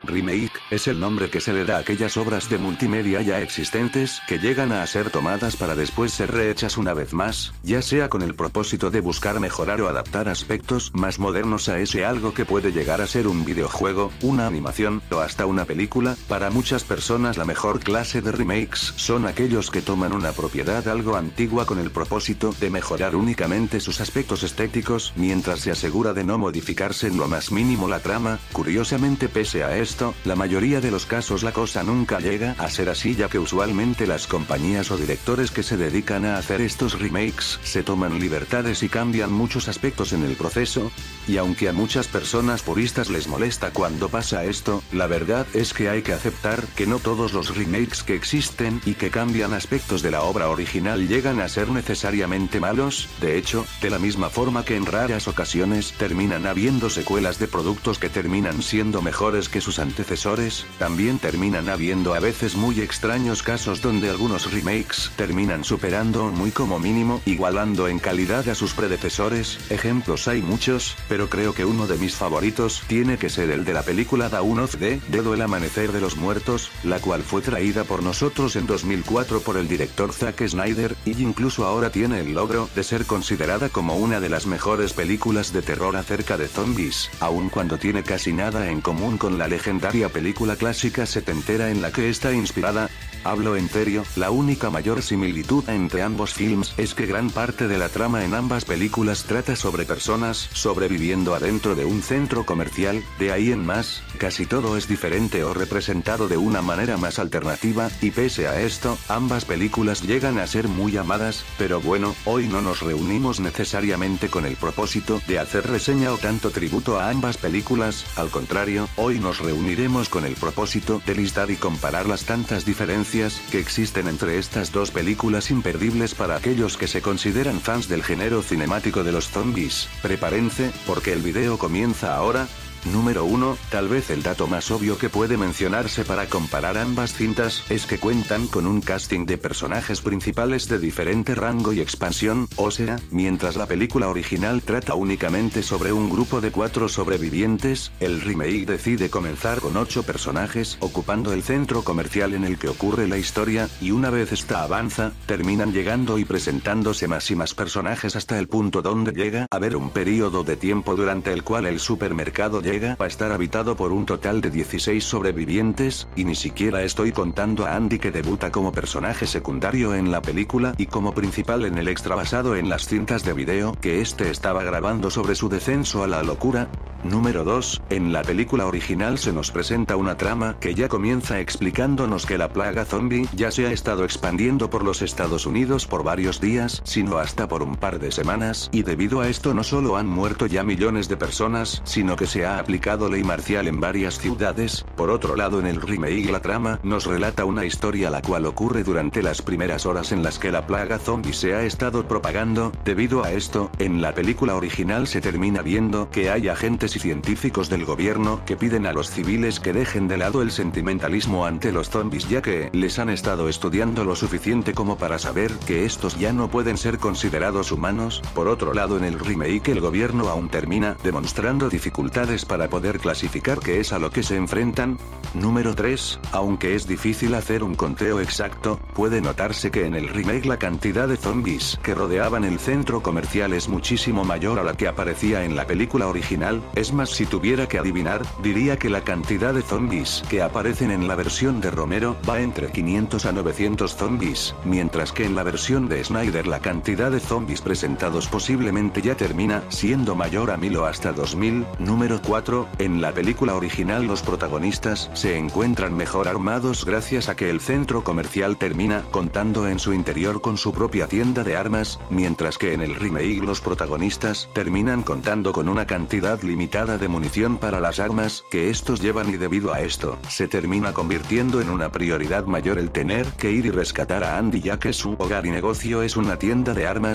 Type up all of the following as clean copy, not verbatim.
Remake, es el nombre que se le da a aquellas obras de multimedia ya existentes, que llegan a ser tomadas para después ser rehechas una vez más, ya sea con el propósito de buscar mejorar o adaptar aspectos más modernos a ese algo que puede llegar a ser un videojuego, una animación, o hasta una película. Para muchas personas la mejor clase de remakes son aquellos que toman una propiedad algo antigua con el propósito de mejorar únicamente sus aspectos estéticos, mientras se asegura de no modificarse en lo más mínimo la trama. Curiosamente, pese a esto, la mayoría de los casos la cosa nunca llega a ser así, ya que usualmente las compañías o directores que se dedican a hacer estos remakes se toman libertades y cambian muchos aspectos en el proceso. Y aunque a muchas personas puristas les molesta cuando pasa esto, la verdad es que hay que aceptar que no todos los remakes que existen y que cambian aspectos de la obra original llegan a ser necesariamente malos. De hecho, de la misma forma que en raras ocasiones terminan habiendo secuelas de productos que terminan siendo mejores que sus antecesores, también terminan habiendo a veces muy extraños casos donde algunos remakes terminan superando muy como mínimo igualando en calidad a sus predecesores. Ejemplos hay muchos, pero creo que uno de mis favoritos tiene que ser el de la película Dawn of the Dead o El Amanecer de los Muertos, la cual fue traída por nosotros en 2004 por el director Zack Snyder, y incluso ahora tiene el logro de ser considerada como una de las mejores películas de terror acerca de zombies, aun cuando tiene casi nada en común con la legendaria película clásica setentera en la que está inspirada. Hablo en serio, la única mayor similitud entre ambos films es que gran parte de la trama en ambas películas trata sobre personas sobreviviendo adentro de un centro comercial. De ahí en más, casi todo es diferente o representado de una manera más alternativa, y pese a esto, ambas películas llegan a ser muy amadas. Pero bueno, hoy no nos reunimos necesariamente con el propósito de hacer reseña o tanto tributo a ambas películas, al contrario, hoy nos reuniremos con el propósito de listar y comparar las tantas diferencias que existen entre estas dos películas imperdibles para aquellos que se consideran fans del género cinemático de los zombies. Prepárense, porque el video comienza ahora. Número 1, tal vez el dato más obvio que puede mencionarse para comparar ambas cintas es que cuentan con un casting de personajes principales de diferente rango y expansión, o sea, mientras la película original trata únicamente sobre un grupo de 4 sobrevivientes, el remake decide comenzar con 8 personajes ocupando el centro comercial en el que ocurre la historia, y una vez esta avanza, terminan llegando y presentándose más y más personajes hasta el punto donde llega a haber un periodo de tiempo durante el cual el supermercado llega a estar habitado por un total de 16 sobrevivientes, y ni siquiera estoy contando a Andy, que debuta como personaje secundario en la película y como principal en el extra basado en las cintas de video que este estaba grabando sobre su descenso a la locura. Número 2, en la película original se nos presenta una trama que ya comienza explicándonos que la plaga zombie ya se ha estado expandiendo por los Estados Unidos por varios días, sino hasta por un par de semanas, y debido a esto no solo han muerto ya millones de personas, sino que se ha aplicado ley marcial en varias ciudades. Por otro lado, en el remake la trama nos relata una historia la cual ocurre durante las primeras horas en las que la plaga zombie se ha estado propagando. Debido a esto, en la película original se termina viendo que hay agentes y científicos del gobierno que piden a los civiles que dejen de lado el sentimentalismo ante los zombies, ya que les han estado estudiando lo suficiente como para saber que estos ya no pueden ser considerados humanos. Por otro lado, en el remake el gobierno aún termina demostrando dificultades para poder clasificar qué es a lo que se enfrentan. Número 3, aunque es difícil hacer un conteo exacto, puede notarse que en el remake la cantidad de zombies que rodeaban el centro comercial es muchísimo mayor a la que aparecía en la película original. Es más, si tuviera que adivinar, diría que la cantidad de zombies que aparecen en la versión de Romero va entre 500 a 900 zombies, mientras que en la versión de Snyder la cantidad de zombies presentados posiblemente ya termina siendo mayor a 1000 o hasta 2000. Número 4, en la película original los protagonistas se encuentran mejor armados gracias a que el centro comercial termina contando en su interior con su propia tienda de armas, mientras que en el remake los protagonistas terminan contando con una cantidad limitada de munición para las armas que estos llevan, y debido a esto, se termina convirtiendo en una prioridad mayor el tener que ir y rescatar a Andy, ya que su hogar y negocio es una tienda de armas.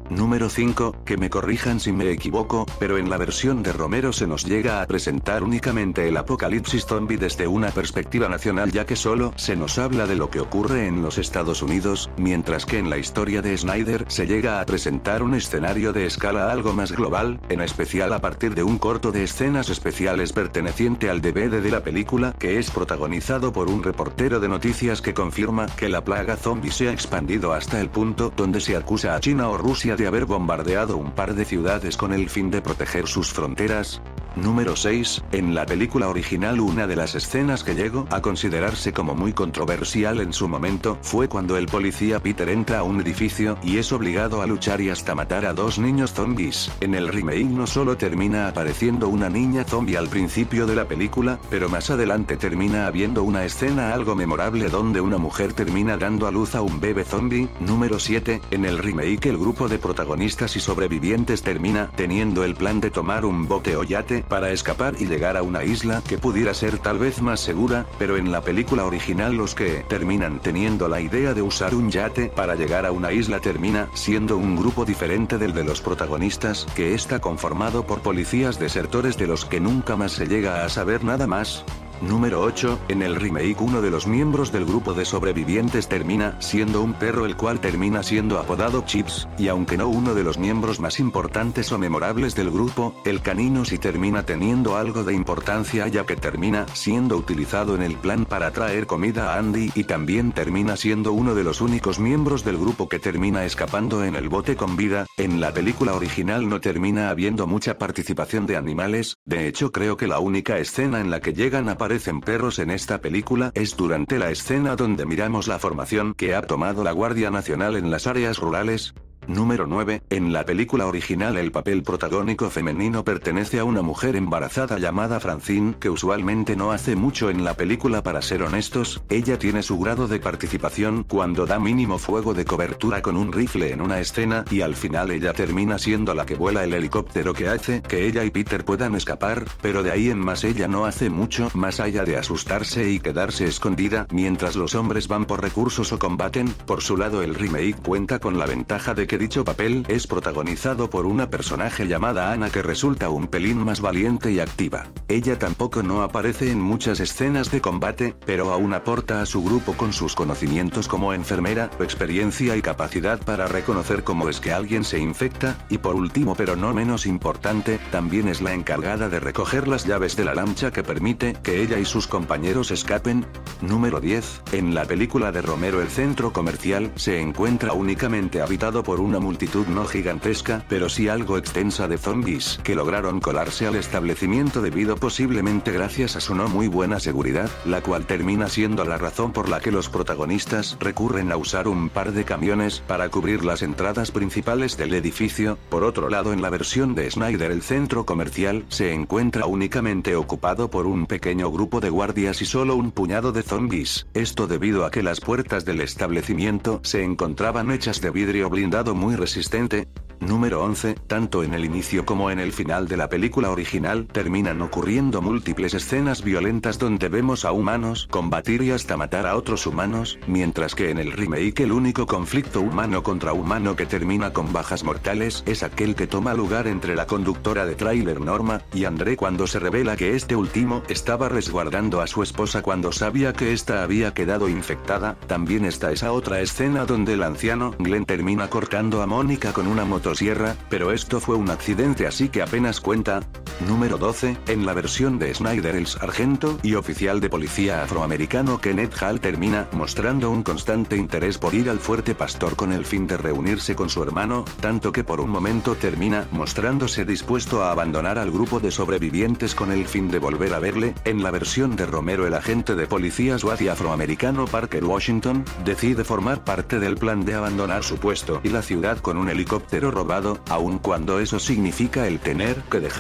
Número 5, que me corrijan si me equivoco, pero en la versión de Romero se nos llega a presentar únicamente el apocalipsis zombie desde una perspectiva nacional, ya que solo se nos habla de lo que ocurre en los Estados Unidos, mientras que en la historia de Snyder se llega a presentar un escenario de escala algo más global, en especial a partir de un corto de escenas especiales perteneciente al DVD de la película, que es protagonizado por un reportero de noticias que confirma que la plaga zombie se ha expandido hasta el punto donde se acusa a China o Rusia de haber bombardeado un par de ciudades con el fin de proteger sus fronteras. Número 6, en la película original una de las escenas que llegó a considerarse como muy controversial en su momento fue cuando el policía Peter entra a un edificio y es obligado a luchar y hasta matar a 2 niños zombies. En el remake no solo termina apareciendo una niña zombie al principio de la película, pero más adelante termina habiendo una escena algo memorable donde una mujer termina dando a luz a un bebé zombie. Número 7, en el remake el grupo de protagonistas y sobrevivientes termina teniendo el plan de tomar un bote o yate para escapar y llegar a una isla que pudiera ser tal vez más segura, pero en la película original los que terminan teniendo la idea de usar un yate para llegar a una isla termina siendo un grupo diferente del de los protagonistas, que está conformado por policías desertores de los que nunca más se llega a saber nada más. Número 8, en el remake uno de los miembros del grupo de sobrevivientes termina siendo un perro, el cual termina siendo apodado Chips, y aunque no uno de los miembros más importantes o memorables del grupo, el canino sí termina teniendo algo de importancia, ya que termina siendo utilizado en el plan para traer comida a Andy y también termina siendo uno de los únicos miembros del grupo que termina escapando en el bote con vida. En la película original no termina habiendo mucha participación de animales, de hecho creo que la única escena en la que llegan a aparecen perros en esta película es durante la escena donde miramos la formación que ha tomado la Guardia Nacional en las áreas rurales. Número 9, en la película original el papel protagónico femenino pertenece a una mujer embarazada llamada Francine, que usualmente no hace mucho en la película, para ser honestos. Ella tiene su grado de participación cuando da mínimo fuego de cobertura con un rifle en una escena, y al final ella termina siendo la que vuela el helicóptero que hace que ella y Peter puedan escapar, pero de ahí en más ella no hace mucho más allá de asustarse y quedarse escondida mientras los hombres van por recursos o combaten. Por su lado el remake cuenta con la ventaja de que dicho papel es protagonizado por una personaje llamada Ana, que resulta un pelín más valiente y activa. Ella tampoco no aparece en muchas escenas de combate, pero aún aporta a su grupo con sus conocimientos como enfermera, experiencia y capacidad para reconocer cómo es que alguien se infecta, y por último pero no menos importante, también es la encargada de recoger las llaves de la lancha que permite que ella y sus compañeros escapen. Número 10, en la película de Romero el centro comercial se encuentra únicamente habitado por una multitud no gigantesca, pero sí algo extensa de zombies que lograron colarse al establecimiento debido posiblemente gracias a su no muy buena seguridad, la cual termina siendo la razón por la que los protagonistas recurren a usar un par de camiones para cubrir las entradas principales del edificio. Por otro lado, en la versión de Snyder el centro comercial se encuentra únicamente ocupado por un pequeño grupo de guardias y solo un puñado de zombies, esto debido a que las puertas del establecimiento se encontraban hechas de vidrio blindado muy resistente. Número 11, tanto en el inicio como en el final de la película original terminan ocurriendo múltiples escenas violentas donde vemos a humanos combatir y hasta matar a otros humanos, mientras que en el remake el único conflicto humano contra humano que termina con bajas mortales es aquel que toma lugar entre la conductora de tráiler Norma y André, cuando se revela que este último estaba resguardando a su esposa cuando sabía que ésta había quedado infectada. También está esa otra escena donde el anciano Glenn termina cortando a Mónica con una motosierra, pero esto fue un accidente así que apenas cuenta. Número 12, en la versión de Snyder el sargento y oficial de policía afroamericano Kenneth Hall termina mostrando un constante interés por ir al Fuerte Pastor con el fin de reunirse con su hermano, tanto que por un momento termina mostrándose dispuesto a abandonar al grupo de sobrevivientes con el fin de volver a verle. En la versión de Romero el agente de policía SWAT y afroamericano Parker Washington decide formar parte del plan de abandonar su puesto y la ciudad con un helicóptero robado, aun cuando eso significa el tener que dejar de lado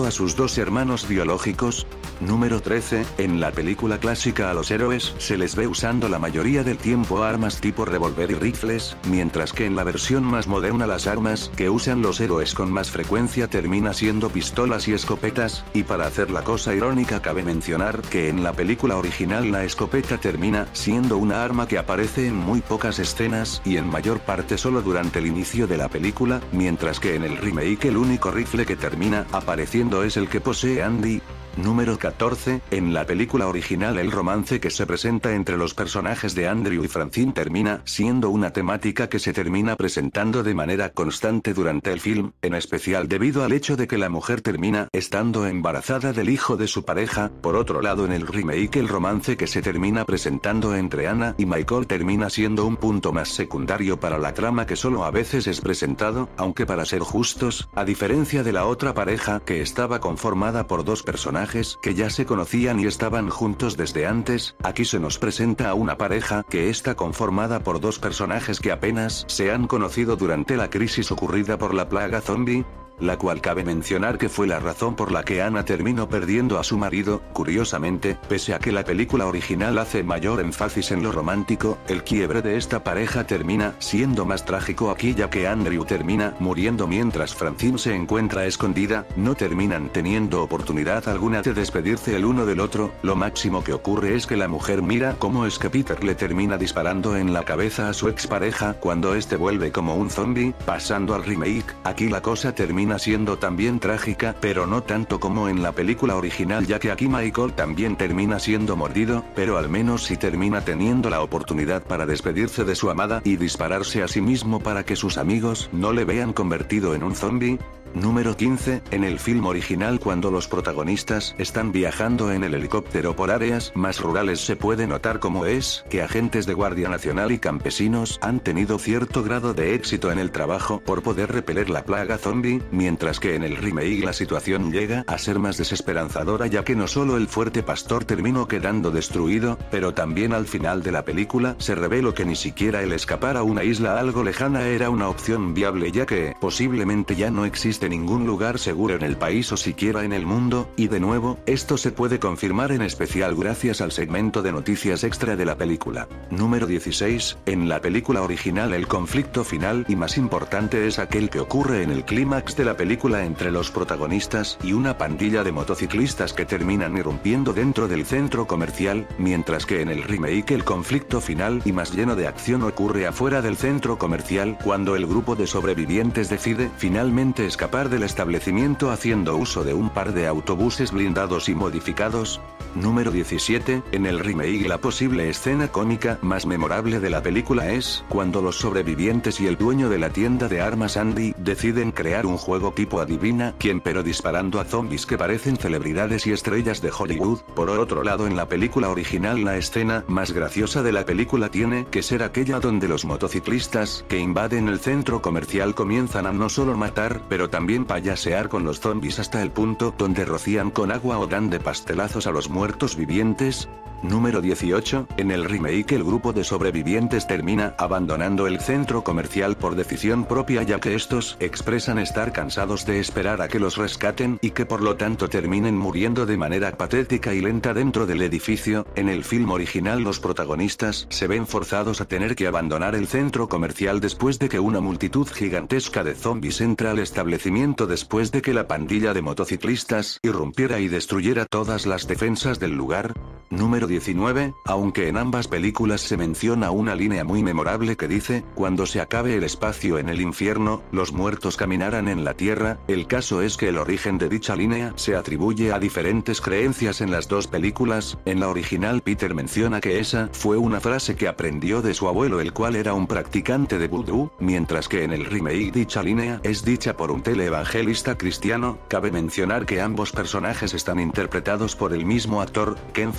matado a sus dos hermanos biológicos. Número 13, en la película clásica a los héroes se les ve usando la mayoría del tiempo armas tipo revólver y rifles, mientras que en la versión más moderna las armas que usan los héroes con más frecuencia termina siendo pistolas y escopetas, y para hacer la cosa irónica cabe mencionar que en la película original la escopeta termina siendo una arma que aparece en muy pocas escenas y en mayor parte solo durante el inicio de la película, mientras que en el remake el único rifle que termina apareciendo es el que posee Andy. Número 14, en la película original el romance que se presenta entre los personajes de Andrew y Francine termina siendo una temática que se termina presentando de manera constante durante el film, en especial debido al hecho de que la mujer termina estando embarazada del hijo de su pareja. Por otro lado, en el remake el romance que se termina presentando entre Anna y Michael termina siendo un punto más secundario para la trama que solo a veces es presentado, aunque para ser justos, a diferencia de la otra pareja que estaba conformada por dos personajes que ya se conocían y estaban juntos desde antes, aquí se nos presenta a una pareja que está conformada por dos personajes que apenas se han conocido durante la crisis ocurrida por la plaga zombie, la cual cabe mencionar que fue la razón por la que Anna terminó perdiendo a su marido. Curiosamente, pese a que la película original hace mayor énfasis en lo romántico, el quiebre de esta pareja termina siendo más trágico aquí, ya que Andrew termina muriendo mientras Francine se encuentra escondida. No terminan teniendo oportunidad alguna de despedirse el uno del otro. Lo máximo que ocurre es que la mujer mira cómo es que Peter le termina disparando en la cabeza a su expareja cuando este vuelve como un zombie. Pasando al remake, aquí la cosa termina siendo también trágica, pero no tanto como en la película original, ya que aquí Michael también termina siendo mordido, pero al menos sí termina teniendo la oportunidad para despedirse de su amada y dispararse a sí mismo para que sus amigos no le vean convertido en un zombie. Número 15, en el film original cuando los protagonistas están viajando en el helicóptero por áreas más rurales se puede notar cómo es que agentes de Guardia Nacional y campesinos han tenido cierto grado de éxito en el trabajo por poder repeler la plaga zombie, mientras que en el remake la situación llega a ser más desesperanzadora, ya que no solo el fuerte pastor terminó quedando destruido, pero también al final de la película se reveló que ni siquiera el escapar a una isla algo lejana era una opción viable, ya que posiblemente ya no existe ningún lugar seguro en el país o siquiera en el mundo, y de nuevo, esto se puede confirmar en especial gracias al segmento de noticias extra de la película. Número 16, en la película original el conflicto final y más importante es aquel que ocurre en el clímax de la película entre los protagonistas y una pandilla de motociclistas que terminan irrumpiendo dentro del centro comercial, mientras que en el remake el conflicto final y más lleno de acción ocurre afuera del centro comercial cuando el grupo de sobrevivientes decide finalmente escapar del establecimiento haciendo uso de un par de autobuses blindados y modificados. Número 17, en el remake la posible escena cómica más memorable de la película es cuando los sobrevivientes y el dueño de la tienda de armas Andy deciden crear un juego tipo adivina quién, pero disparando a zombies que parecen celebridades y estrellas de Hollywood. Por otro lado, en la película original la escena más graciosa de la película tiene que ser aquella donde los motociclistas que invaden el centro comercial comienzan a no solo matar, pero también payasear con los zombies hasta el punto donde rocían con agua o dan de pastelazos a los muertos vivientes. Número 18, en el remake el grupo de sobrevivientes termina abandonando el centro comercial por decisión propia, ya que estos expresan estar cansados de esperar a que los rescaten y que por lo tanto terminen muriendo de manera patética y lenta dentro del edificio. En el film original los protagonistas se ven forzados a tener que abandonar el centro comercial después de que una multitud gigantesca de zombies entra al establecimiento después de que la pandilla de motociclistas irrumpiera y destruyera todas las defensas del lugar. Número 19, aunque en ambas películas se menciona una línea muy memorable que dice, cuando se acabe el espacio en el infierno, los muertos caminarán en la tierra, el caso es que el origen de dicha línea se atribuye a diferentes creencias en las dos películas. En la original Peter menciona que esa fue una frase que aprendió de su abuelo, el cual era un practicante de vudú, mientras que en el remake dicha línea es dicha por un televangelista cristiano. Cabe mencionar que ambos personajes están interpretados por el mismo actor, Ken Ford.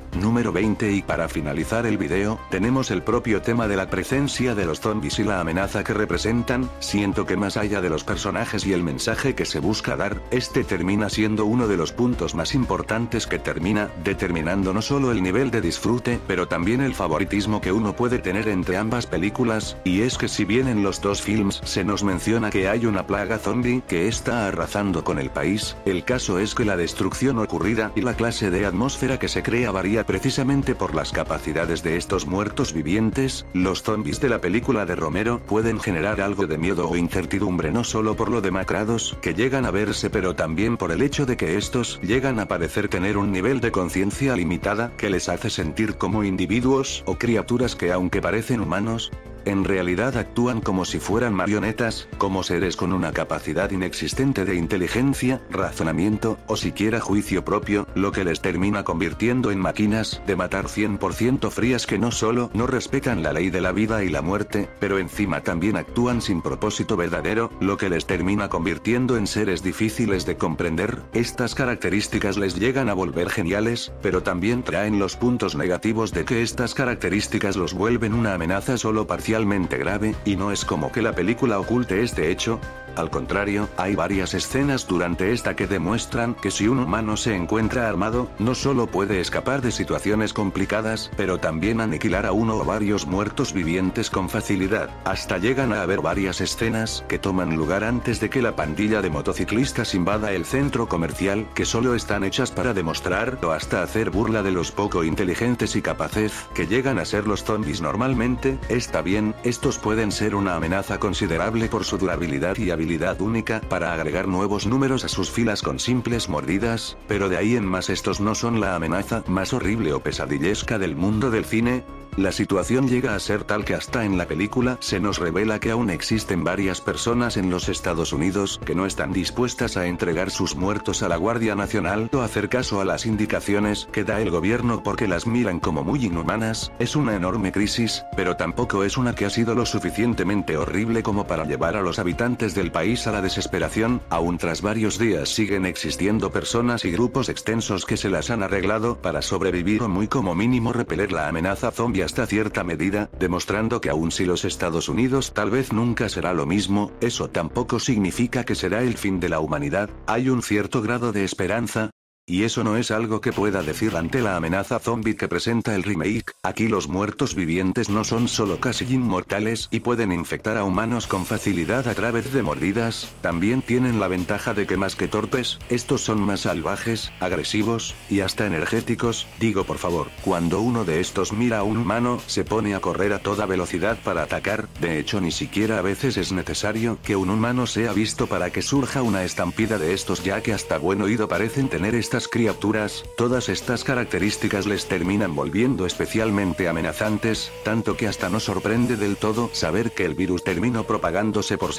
Número 20. Y para finalizar el video, tenemos el propio tema de la presencia de los zombies y la amenaza que representan. Siento que más allá de los personajes y el mensaje que se busca dar, este termina siendo uno de los puntos más importantes que termina determinando no solo el nivel de disfrute, pero también el favoritismo que uno puede tener entre ambas películas, y es que si bien en los dos films se nos menciona que hay una plaga zombie que está arrasando con el país, el caso es que la destrucción ocurrida y la clase de atmósfera que se crea varía precisamente por las capacidades de estos muertos vivientes. Los zombies de la película de Romero pueden generar algo de miedo o incertidumbre no solo por lo demacrados que llegan a verse, pero también por el hecho de que estos llegan a parecer tener un nivel de conciencia limitada que les hace sentir como individuos o criaturas que, aunque parecen humanos, en realidad actúan como si fueran marionetas, como seres con una capacidad inexistente de inteligencia, razonamiento, o siquiera juicio propio, lo que les termina convirtiendo en máquinas de matar 100% frías que no solo no respetan la ley de la vida y la muerte, pero encima también actúan sin propósito verdadero, lo que les termina convirtiendo en seres difíciles de comprender. Estas características les llegan a volver geniales, pero también traen los puntos negativos de que estas características los vuelven una amenaza solo parcialmente grave, y no es como que la película oculte este hecho. Al contrario, hay varias escenas durante esta que demuestran que si un humano se encuentra armado, no solo puede escapar de situaciones complicadas, pero también aniquilar a uno o varios muertos vivientes con facilidad. Hasta llegan a haber varias escenas que toman lugar antes de que la pandilla de motociclistas invada el centro comercial, que solo están hechas para demostrar o hasta hacer burla de los poco inteligentes y capaces que llegan a ser los zombies normalmente. Está bien, estos pueden ser una amenaza considerable por su durabilidad y habilidad única para agregar nuevos números a sus filas con simples mordidas, pero de ahí en más estos no son la amenaza más horrible o pesadillesca del mundo del cine. La situación llega a ser tal que hasta en la película se nos revela que aún existen varias personas en los Estados Unidos que no están dispuestas a entregar sus muertos a la Guardia Nacional o hacer caso a las indicaciones que da el gobierno porque las miran como muy inhumanas. Es una enorme crisis, pero tampoco es una que ha sido lo suficientemente horrible como para llevar a los habitantes del país a la desesperación. Aún tras varios días siguen existiendo personas y grupos extensos que se las han arreglado para sobrevivir o muy como mínimo repeler la amenaza zombie hasta cierta medida, demostrando que aun si los Estados Unidos tal vez nunca será lo mismo, eso tampoco significa que será el fin de la humanidad. Hay un cierto grado de esperanza. Y eso no es algo que pueda decir ante la amenaza zombie que presenta el remake. Aquí los muertos vivientes no son solo casi inmortales y pueden infectar a humanos con facilidad a través de mordidas, también tienen la ventaja de que más que torpes, estos son más salvajes, agresivos, y hasta energéticos. Digo por favor, cuando uno de estos mira a un humano, se pone a correr a toda velocidad para atacar. De hecho ni siquiera a veces es necesario que un humano sea visto para que surja una estampida de estos, ya que hasta buen oído parecen tener estas criaturas. Todas estas características les terminan volviendo especialmente amenazantes, tanto que hasta no sorprende del todo saber que el virus terminó propagándose por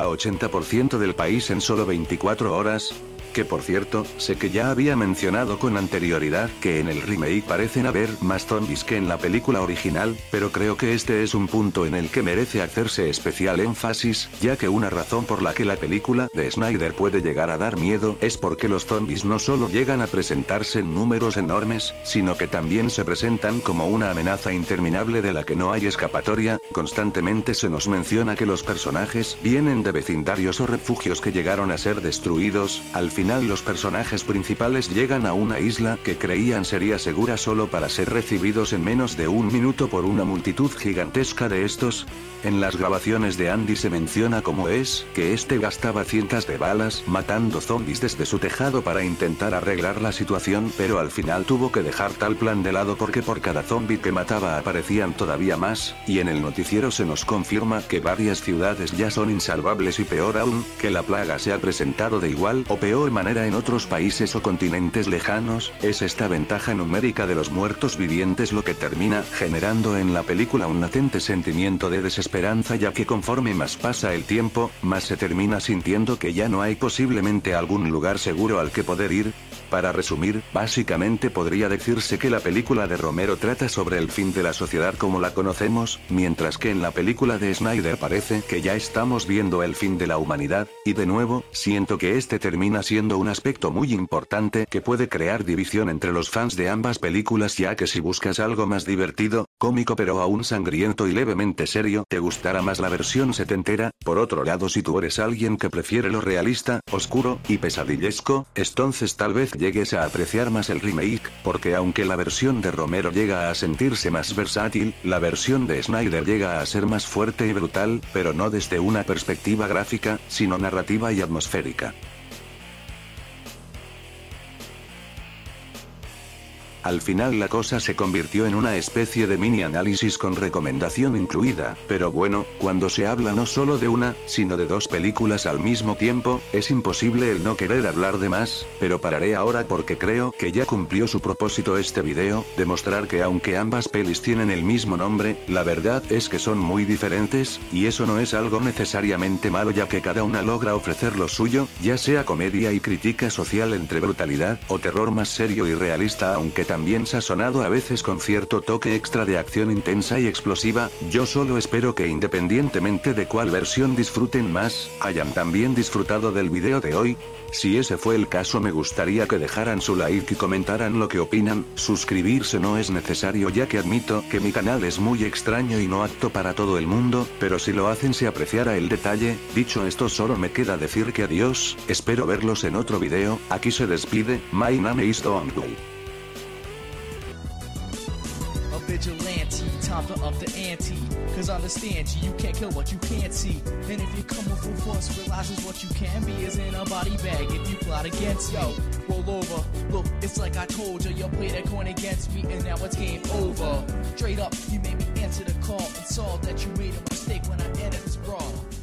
70-80% del país en solo 24 horas. Que por cierto, sé que ya había mencionado con anterioridad que en el remake parecen haber más zombies que en la película original, pero creo que este es un punto en el que merece hacerse especial énfasis, ya que una razón por la que la película de Snyder puede llegar a dar miedo es porque los zombies no solo llegan a presentarse en números enormes, sino que también se presentan como una amenaza interminable de la que no hay escapatoria. Constantemente se nos menciona que los personajes vienen de vecindarios o refugios que llegaron a ser destruidos. Al final los personajes principales llegan a una isla que creían sería segura solo para ser recibidos en menos de un minuto por una multitud gigantesca de estos. En las grabaciones de Andy se menciona cómo es que este gastaba cientos de balas matando zombies desde su tejado para intentar arreglar la situación, pero al final tuvo que dejar tal plan de lado porque por cada zombie que mataba aparecían todavía más, y en el noticiero se nos confirma que varias ciudades ya son insalvables y peor aún, que la plaga se ha presentado de igual o peor manera en otros países o continentes lejanos. Es esta ventaja numérica de los muertos vivientes lo que termina generando en la película un latente sentimiento de desesperanza, ya que conforme más pasa el tiempo, más se termina sintiendo que ya no hay posiblemente algún lugar seguro al que poder ir. Para resumir, básicamente podría decirse que la película de Romero trata sobre el fin de la sociedad como la conocemos, mientras que en la película de Snyder parece que ya estamos viendo el fin de la humanidad, y de nuevo, siento que este termina siendo un aspecto muy importante que puede crear división entre los fans de ambas películas, ya que si buscas algo más divertido, cómico pero aún sangriento y levemente serio, te gustará más la versión setentera. Por otro lado, si tú eres alguien que prefiere lo realista, oscuro y pesadillesco, entonces tal vez llegues a apreciar más el remake, porque aunque la versión de Romero llega a sentirse más versátil, la versión de Snyder llega a ser más fuerte y brutal, pero no desde una perspectiva gráfica, sino narrativa y atmosférica. Al final la cosa se convirtió en una especie de mini análisis con recomendación incluida, pero bueno, cuando se habla no solo de una, sino de dos películas al mismo tiempo, es imposible el no querer hablar de más, pero pararé ahora porque creo que ya cumplió su propósito este video, demostrar que aunque ambas pelis tienen el mismo nombre, la verdad es que son muy diferentes, y eso no es algo necesariamente malo ya que cada una logra ofrecer lo suyo, ya sea comedia y crítica social entre brutalidad, o terror más serio y realista aunque también sazonado a veces con cierto toque extra de acción intensa y explosiva. Yo solo espero que independientemente de cuál versión disfruten más, hayan también disfrutado del video de hoy. Si ese fue el caso, me gustaría que dejaran su like y comentaran lo que opinan. Suscribirse no es necesario ya que admito que mi canal es muy extraño y no apto para todo el mundo, pero si lo hacen se apreciará el detalle. Dicho esto, solo me queda decir que adiós, espero verlos en otro video. Aquí se despide, my name is Donkey. Vigilante, time to up the ante. Cause understand you can't kill what you can't see. And if you come with full force, realizes what you can be is in a body bag if you plot against me. Roll over, look, it's like I told you, you played that coin against me and now it's game over. Straight up, you made me answer the call and saw that you made a mistake when I entered this brawl.